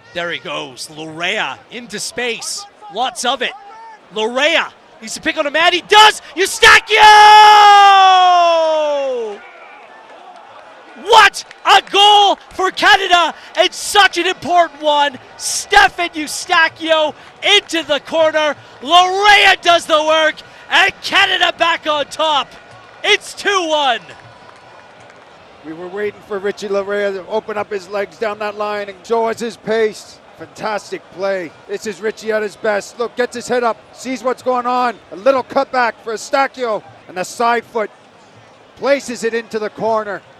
There he goes. Laryea into space. Lots of it. Laryea needs to pick on a man. He does! Eustaquio! What a goal for Canada, and such an important one. Stefan Eustaquio into the corner. Laryea does the work, and Canada back on top. It's 2-1. We were waiting for Richie Laryea to open up his legs down that line and show us his pace. Fantastic play. This is Richie at his best. Look, gets his head up, sees what's going on. A little cutback for Eustaquio, and the side foot places it into the corner.